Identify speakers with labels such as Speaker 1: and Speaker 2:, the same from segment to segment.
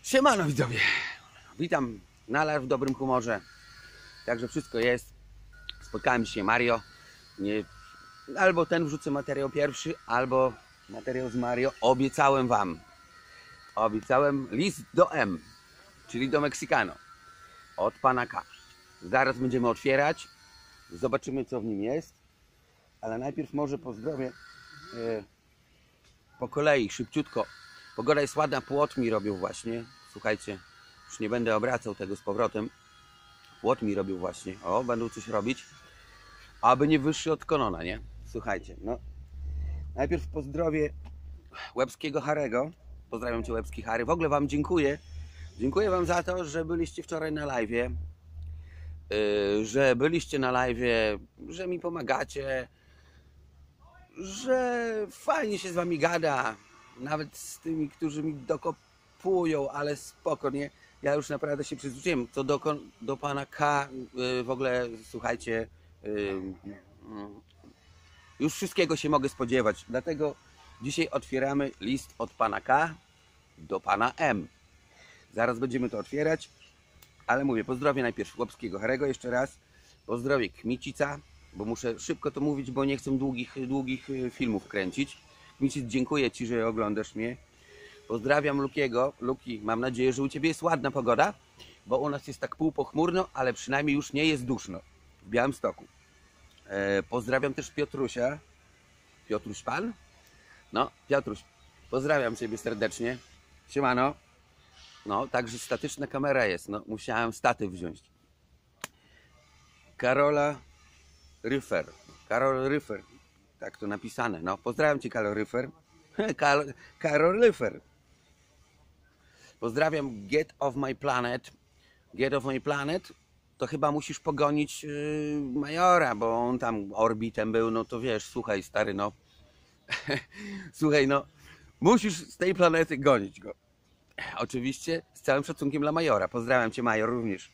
Speaker 1: Siemano widzowie, witam nadal w dobrym humorze, także wszystko jest. Spotkałem się Mario, albo ten wrzucę materiał pierwszy, albo materiał z Mario. Obiecałem list do M, czyli do Meksykano, od pana K. Zaraz będziemy otwierać, zobaczymy co w nim jest, ale najpierw może pozdrowię po kolei, szybciutko. Pogoda jest ładna, płot mi robią właśnie. Słuchajcie, już nie będę obracał tego z powrotem. Płot mi robił właśnie. O, będą coś robić. Aby nie wyższy od Konona, nie? Słuchajcie, no. Najpierw pozdrowię Łebskiego Harego. Pozdrawiam Cię, Łebski Harry. W ogóle Wam dziękuję. Dziękuję Wam za to, że byliście wczoraj na live'ie. Że byliście na live'ie, że mi pomagacie. Że fajnie się z Wami gada. Nawet z tymi, którzy mi dokopują, ale spokojnie. Ja już naprawdę się przyzwyczaiłem. Co do pana K, w ogóle słuchajcie, już wszystkiego się mogę spodziewać. Dlatego dzisiaj otwieramy list od pana K do pana M. Zaraz będziemy to otwierać, ale mówię, pozdrowię najpierw Łebskiego Harego jeszcze raz. Pozdrowię Kmicica, bo muszę szybko to mówić, bo nie chcę długich filmów kręcić. Kmicic, dziękuję Ci, że oglądasz mnie. Pozdrawiam Lukiego. Luki, mam nadzieję, że u Ciebie jest ładna pogoda, bo u nas jest tak półpochmurno, ale przynajmniej już nie jest duszno w Białymstoku. Pozdrawiam też Piotrusia. Piotruś Pan? No, Piotruś, pozdrawiam Ciebie serdecznie. Siemano. No, także statyczna kamera jest. No, musiałem statyw wziąć. Karol Ryfer. Tak to napisane. No, pozdrawiam Cię, Karol Ryfer. Karol Ryfer. Pozdrawiam Get of My Planet. Get of My Planet. To chyba musisz pogonić Majora, bo on tam orbitem był. No to wiesz, słuchaj stary, no. Słuchaj, no. Musisz z tej planety gonić go. Oczywiście z całym szacunkiem dla Majora. Pozdrawiam Cię, Major, również.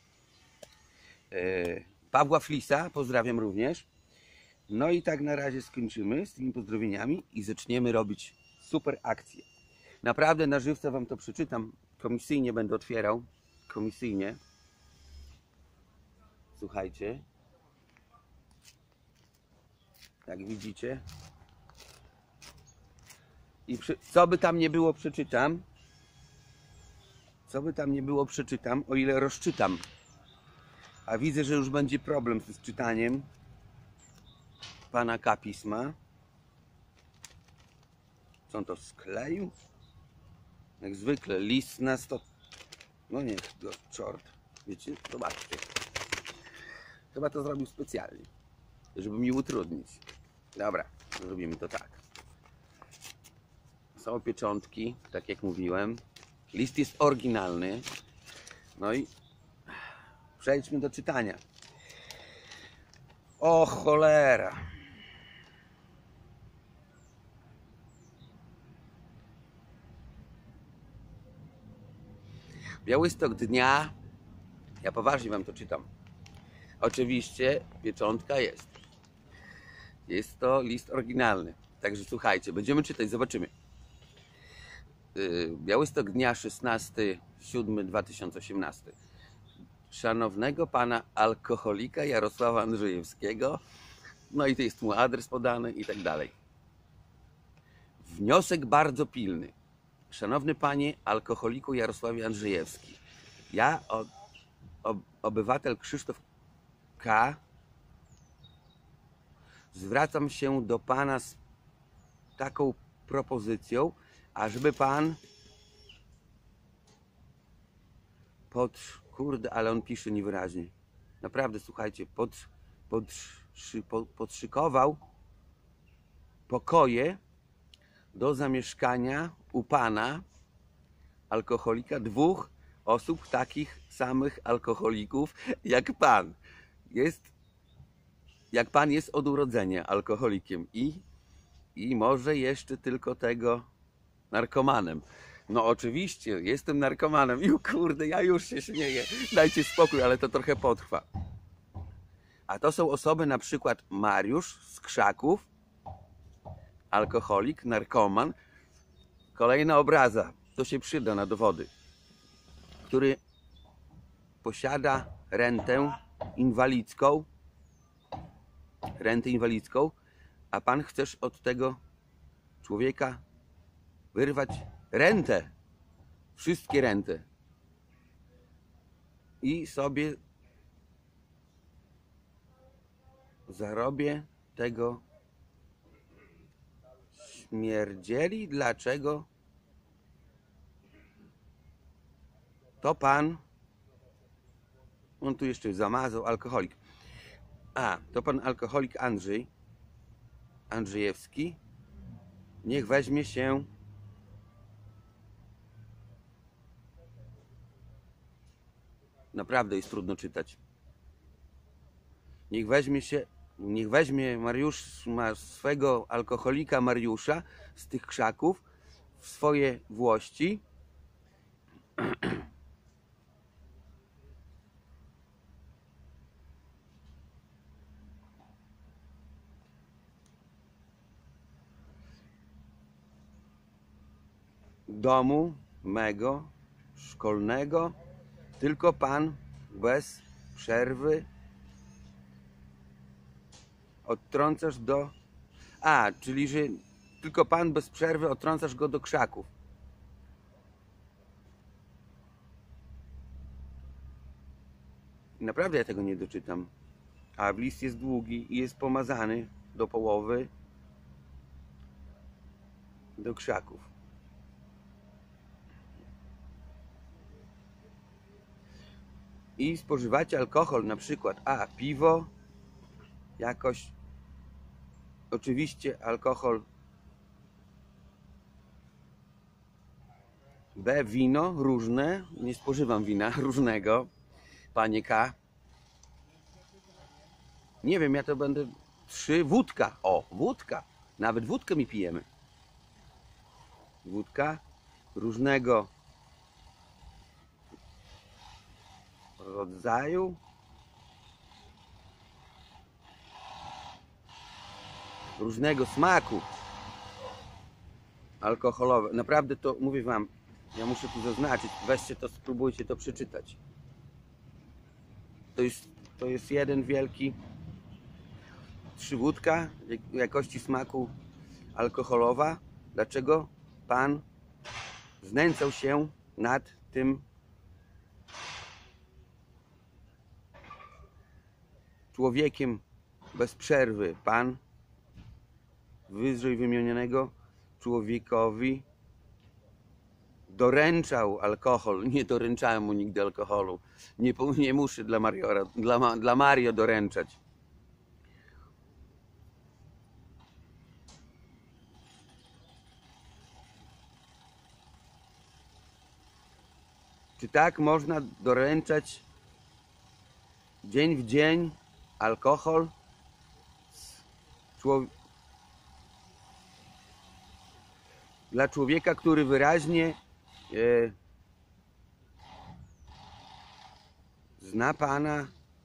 Speaker 1: Pawła Flisa pozdrawiam również. No i tak na razie skończymy z tymi pozdrowieniami i zaczniemy robić super akcję. Naprawdę na żywca Wam to przeczytam. Komisyjnie będę otwierał. Komisyjnie. Słuchajcie. Jak widzicie. I co by tam nie było, przeczytam. Co by tam nie było, przeczytam, o ile rozczytam. A widzę, że już będzie problem z czytaniem pana K pisma. Co on to skleił? Jak zwykle list na 100. No niech go czort. Wiecie, zobaczcie. Chyba to zrobił specjalnie, żeby mi utrudnić. Dobra, zrobimy to tak. Są pieczątki, tak jak mówiłem. List jest oryginalny. No i przejdźmy do czytania. O cholera. Białystok dnia. Ja poważnie Wam to czytam. Oczywiście pieczątka jest. Jest to list oryginalny. Także słuchajcie, będziemy czytać, zobaczymy. Białystok dnia 16/7/2018. Szanownego pana alkoholika Jarosława Andrzejewskiego. No i to jest mu adres podany i tak dalej. Wniosek bardzo pilny. Szanowny panie alkoholiku Jarosławie Andrzejewski. Ja, obywatel Krzysztof K., zwracam się do pana z taką propozycją, ażeby pan kurde, ale on pisze niewyraźnie. Naprawdę, słuchajcie, podszykował pokoje do zamieszkania u pana alkoholika 2 osób, takich samych alkoholików jak pan. Jak pan jest od urodzenia alkoholikiem i może jeszcze tylko tego narkomanem. No oczywiście, jestem narkomanem. I kurde, ja już się śmieję. Dajcie spokój, ale to trochę potrwa. A to są osoby, na przykład Mariusz z Krzaków, alkoholik, narkoman. Kolejna obraza, to się przyda na dowody. który posiada rentę inwalidzką, a pan chcesz od tego człowieka wyrwać rentę, wszystkie renty i sobie zarobię tego śmierdzieli. Dlaczego to pan, on tu jeszcze zamazał, alkoholik, to pan alkoholik Andrzejewski, niech weźmie się naprawdę jest trudno czytać. Niech weźmie Mariusz, swego alkoholika Mariusza z tych krzaków w swoje włości domu mego szkolnego, tylko pan bez przerwy odtrącasz do... czyli że tylko pan bez przerwy odtrącasz go do krzaków. Naprawdę ja tego nie doczytam. A list jest długi i jest pomazany do połowy do krzaków. I spożywacie alkohol, na przykład piwo, jakoś, oczywiście alkohol, B, wino różne, nie spożywam wina różnego, panie K. Nie wiem, ja to będę 3, wódka, wódka, nawet wódkę mi pijemy. Wódka różnego rodzaju, różnego smaku, alkoholowe. Naprawdę to mówię wam, ja muszę tu zaznaczyć, weźcie to, spróbujcie to przeczytać. To jest jeden wielki, 3 wódka jakości smaku alkoholowa. Dlaczego pan znęcał się nad tym człowiekiem bez przerwy? Pan wyżej wymienionego człowiekowi doręczał alkohol. Nie doręczałem mu nigdy alkoholu. Nie muszę dla Mario doręczać. Czy tak można doręczać dzień w dzień alkohol dla człowieka, który wyraźnie zna pana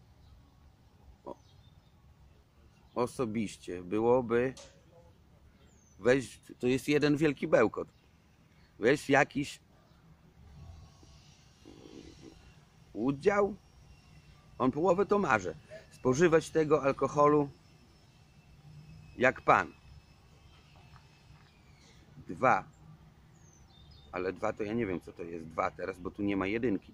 Speaker 1: osobiście? Byłoby, to jest jeden wielki bełkot. Weź jakiś udział, on połowę to marzy, spożywać tego alkoholu jak pan. 2, ale 2 to ja nie wiem co to jest 2 teraz, bo tu nie ma jedynki.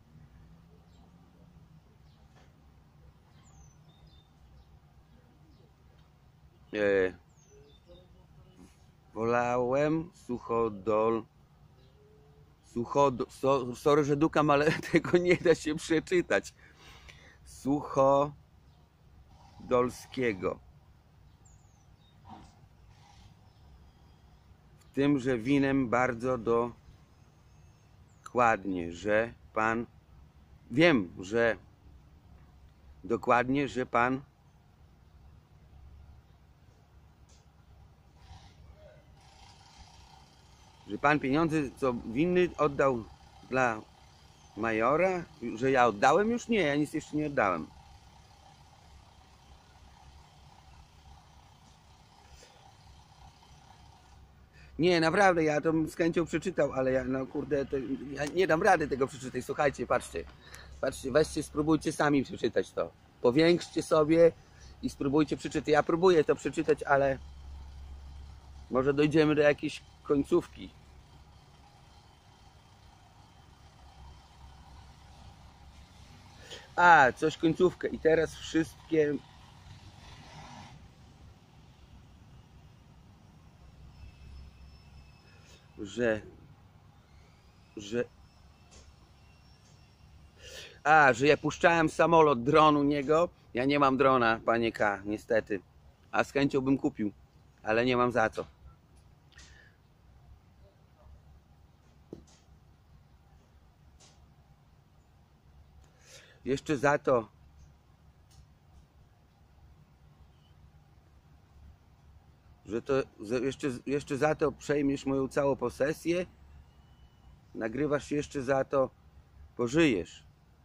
Speaker 1: Wolałem sorry, że dukam, ale tego nie da się przeczytać. Suchodolskiego. W tymże winem bardzo dokładnie, że pan... Wiem, że dokładnie, że pan pieniądze, co winny, oddał dla majora, że ja oddałem już? Nie, ja nic jeszcze nie oddałem. Nie, naprawdę, ja to z chęcią przeczytał, ale ja, no kurde, ja nie dam rady tego przeczytać. Słuchajcie, patrzcie. Patrzcie, weźcie, spróbujcie sami przeczytać to. Powiększcie sobie i spróbujcie przeczytać. Ja próbuję to przeczytać, ale może dojdziemy do jakiejś końcówki. A, coś końcówkę. I teraz wszystkie... że ja puszczałem samolot, dron u niego. Ja nie mam drona, panie K, niestety. A z chęcią bym kupił, ale nie mam za co. Jeszcze za to, że to jeszcze za to przejmiesz moją całą posesję, nagrywasz się jeszcze za to, pożyjesz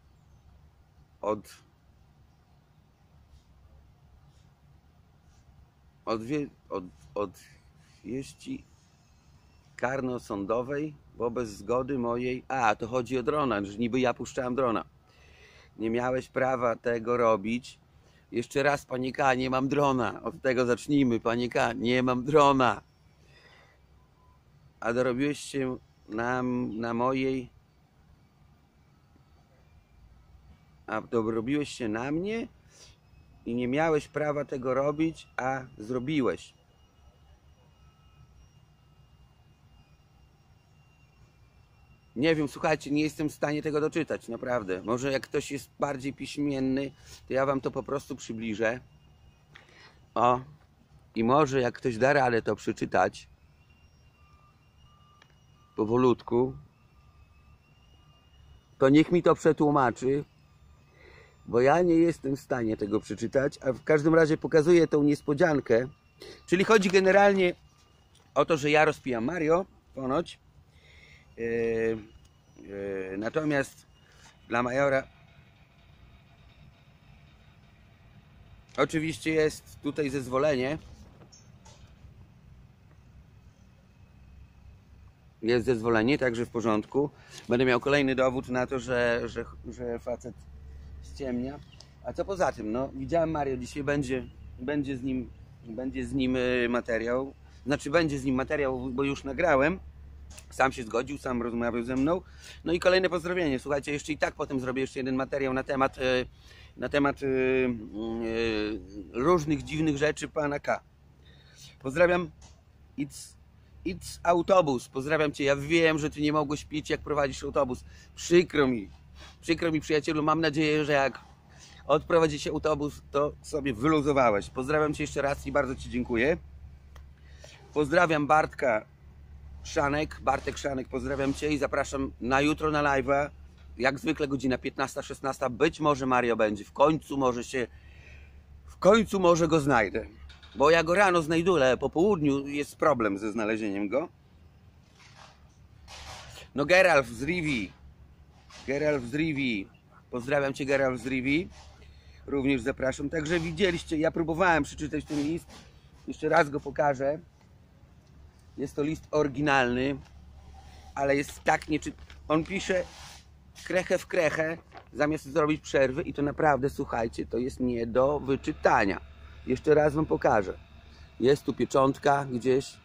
Speaker 1: od wieści karno-sądowej wobec zgody mojej. A, to chodzi o drona, że niby ja puszczałem drona. Nie miałeś prawa tego robić. Jeszcze raz, panie K, nie mam drona. Od tego zacznijmy, panie K, nie mam drona. A dorobiłeś się na mojej... A dorobiłeś się na mnie i nie miałeś prawa tego robić, a zrobiłeś. Nie wiem, słuchajcie, nie jestem w stanie tego doczytać, naprawdę. Może jak ktoś jest bardziej piśmienny, to ja wam to po prostu przybliżę. O, i może jak ktoś da radę to przeczytać powolutku, to niech mi to przetłumaczy, bo ja nie jestem w stanie tego przeczytać, a w każdym razie pokazuję tą niespodziankę. Czyli chodzi generalnie o to, że ja rozpijam Mario, ponoć. Natomiast dla majora oczywiście jest tutaj zezwolenie. Jest zezwolenie, także w porządku. Będę miał kolejny dowód na to, że facet ściemnia. A co poza tym? No, widziałem Mario, dzisiaj będzie z nim materiał. Znaczy będzie z nim materiał, bo już nagrałem. Sam się zgodził, sam rozmawiał ze mną. No i kolejne pozdrowienie. Słuchajcie, jeszcze i tak potem zrobię jeszcze jeden materiał na temat różnych dziwnych rzeczy pana K. Pozdrawiam. It's autobus. Pozdrawiam cię. Ja wiem, że ty nie mogłeś pić, jak prowadzisz autobus. Przykro mi, przyjacielu. Mam nadzieję, że jak odprowadzi się autobus, to sobie wyluzowałeś. Pozdrawiam cię jeszcze raz i bardzo ci dziękuję. Pozdrawiam Bartek Szanek, pozdrawiam cię i zapraszam na jutro na live'a. Jak zwykle godzina 15-16. Być może Mario będzie. W końcu może go znajdę. Bo ja go rano znajduję, ale po południu jest problem ze znalezieniem go. No Geralt z Rivii. Pozdrawiam cię, Geralt z Rivii. Również zapraszam. Także widzieliście, ja próbowałem przeczytać ten list. Jeszcze raz go pokażę. Jest to list oryginalny, ale jest tak nieczytelny. On pisze krechę w krechę, zamiast zrobić przerwy i to naprawdę, słuchajcie, to jest nie do wyczytania. Jeszcze raz wam pokażę. Jest tu pieczątka gdzieś.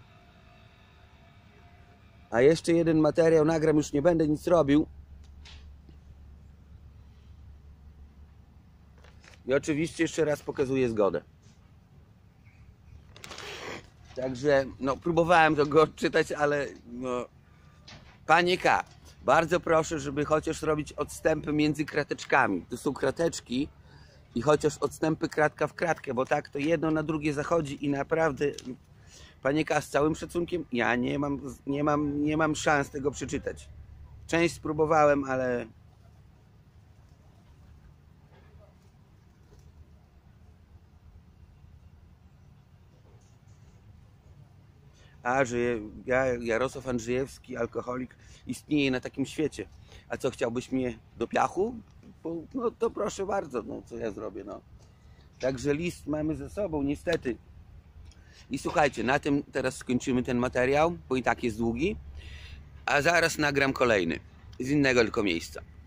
Speaker 1: A jeszcze jeden materiał nagram, już nie będę nic robił. I oczywiście jeszcze raz pokazuję zgodę. Także, no, próbowałem to go odczytać, ale no, panie K, bardzo proszę, żeby chociaż robić odstępy między krateczkami. To są krateczki i chociaż odstępy kratka w kratkę, bo tak to jedno na drugie zachodzi i naprawdę, panie K, z całym szacunkiem, ja nie mam szans tego przeczytać. Część spróbowałem, ale... A, że Jarosław Andrzejewski, alkoholik, istnieje na takim świecie. A co, chciałbyś mnie do piachu? No to proszę bardzo, no co ja zrobię, no. Także list mamy ze sobą, niestety. I słuchajcie, na tym teraz skończymy ten materiał, bo i tak jest długi. A zaraz nagram kolejny, z innego tylko miejsca.